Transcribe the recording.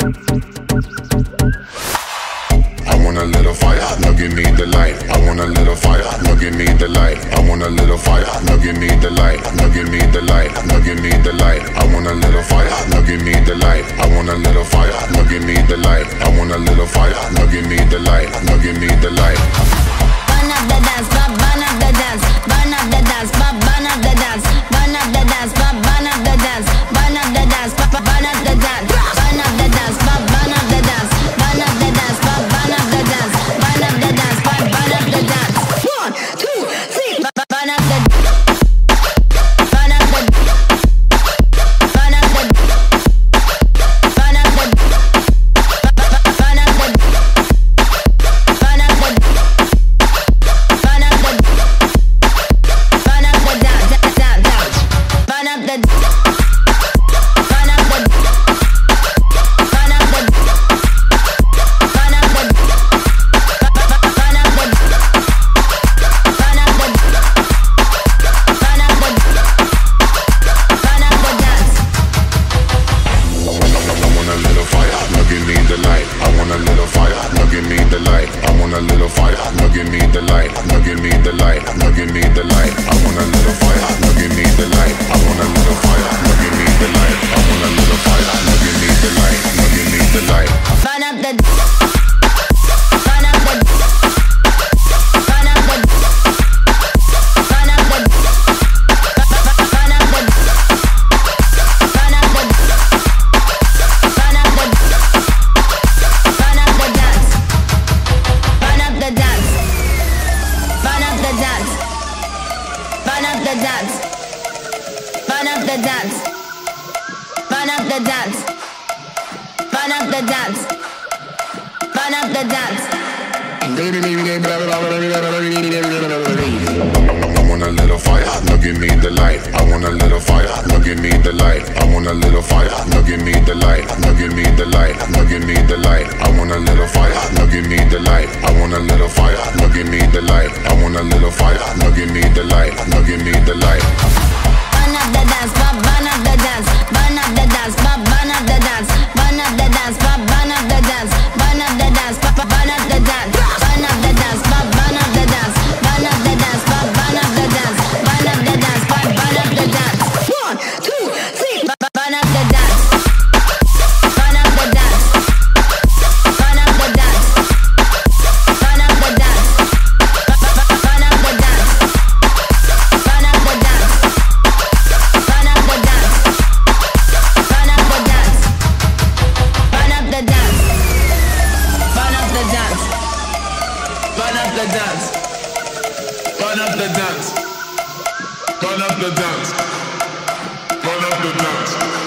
I want a little fire, now give me the light. I want a little fire, now give me the light. I want a little fire, now give me the light. Now give me the light, now give me the light. I want a little fire, now give me the light. I want a little fire, now give me the light. I want a little fire, now give me the light. Now give me the light. Burn up the dance, burn up the dance, burn up the dance, burn up the dance, burn up the dance, burn up the dance, burn up the dance, burn up the dance, burn up the dance, burn up the dance, burn up the dance, burn up the dance, burn up the dance, burn up the dance. 1, 2, 3, burn up the burn up the burn up the burn up the burn up the burn up the Burn up the dance.